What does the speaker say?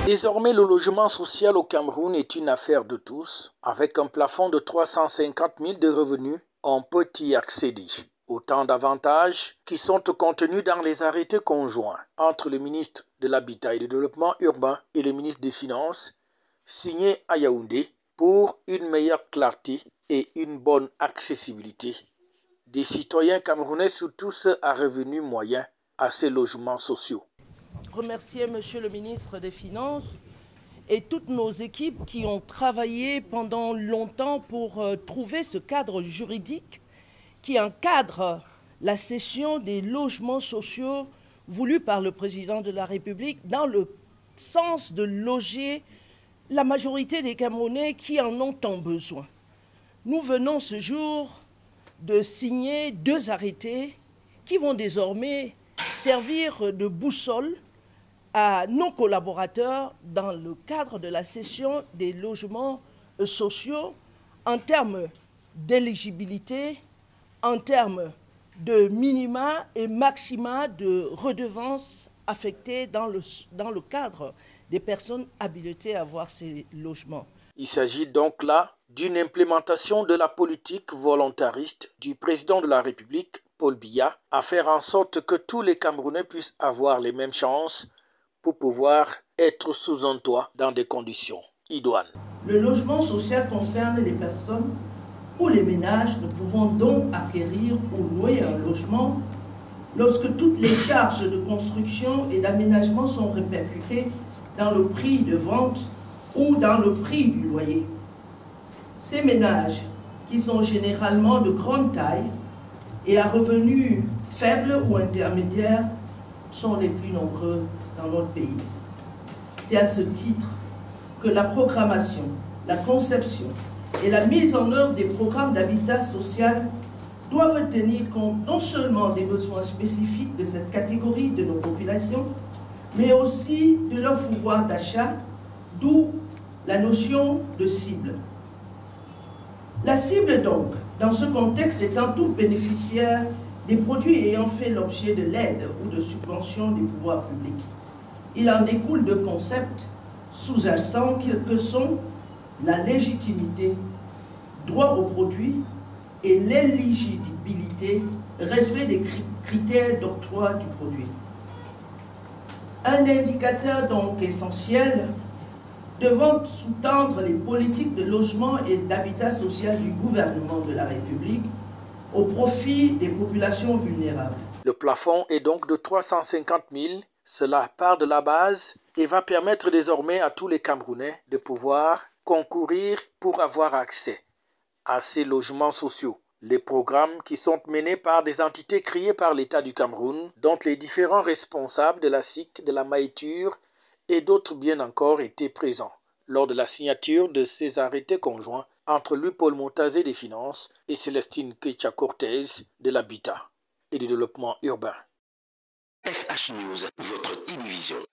Désormais, le logement social au Cameroun est une affaire de tous. Avec un plafond de 350 000 de revenus, on peut y accéder. Autant d'avantages qui sont contenus dans les arrêtés conjoints entre le ministre de l'Habitat et du Développement urbain et le ministre des Finances, signés à Yaoundé pour une meilleure clarté et une bonne accessibilité des citoyens camerounais, surtout ceux à revenus moyens, à ces logements sociaux. Remercier Monsieur le ministre des Finances et toutes nos équipes qui ont travaillé pendant longtemps pour trouver ce cadre juridique qui encadre la cession des logements sociaux voulus par le président de la République dans le sens de loger la majorité des Camerounais qui en ont tant besoin. Nous venons ce jour de signer 2 arrêtés qui vont désormais servir de boussole à nos collaborateurs dans le cadre de la cession des logements sociaux en termes d'éligibilité, en termes de minima et maxima de redevances affectées dans le cadre des personnes habilitées à avoir ces logements. Il s'agit donc là d'une implémentation de la politique volontariste du président de la République, Paul Biya, à faire en sorte que tous les Camerounais puissent avoir les mêmes chances pour pouvoir être sous un toit dans des conditions idoines. Le logement social concerne les personnes ou les ménages ne pouvant donc acquérir ou louer un logement lorsque toutes les charges de construction et d'aménagement sont répercutées dans le prix de vente ou dans le prix du loyer. Ces ménages, qui sont généralement de grande taille et à revenus faibles ou intermédiaires, sont les plus nombreux dans notre pays. C'est à ce titre que la programmation, la conception et la mise en œuvre des programmes d'habitat social doivent tenir compte non seulement des besoins spécifiques de cette catégorie de nos populations, mais aussi de leur pouvoir d'achat, d'où la notion de cible. La cible donc, dans ce contexte, étant tout bénéficiaire des produits ayant fait l'objet de l'aide ou de subventions des pouvoirs publics. Il en découle 2 concepts sous-jacents que sont la légitimité, droit au produit, et l'éligibilité, respect des critères d'octroi du produit. Un indicateur donc essentiel devant sous-tendre les politiques de logement et d'habitat social du gouvernement de la République au profit des populations vulnérables. Le plafond est donc de 350 000. Cela part de la base et va permettre désormais à tous les Camerounais de pouvoir concourir pour avoir accès à ces logements sociaux. Les programmes qui sont menés par des entités créées par l'État du Cameroun, dont les différents responsables de la SIC, de la Maïture et d'autres bien encore étaient présents lors de la signature de ces arrêtés conjoints entre lui, Paul Montazé des Finances et Célestine Kecha-Cortez de l'Habitat et du Développement urbain. FH News, votre télévision.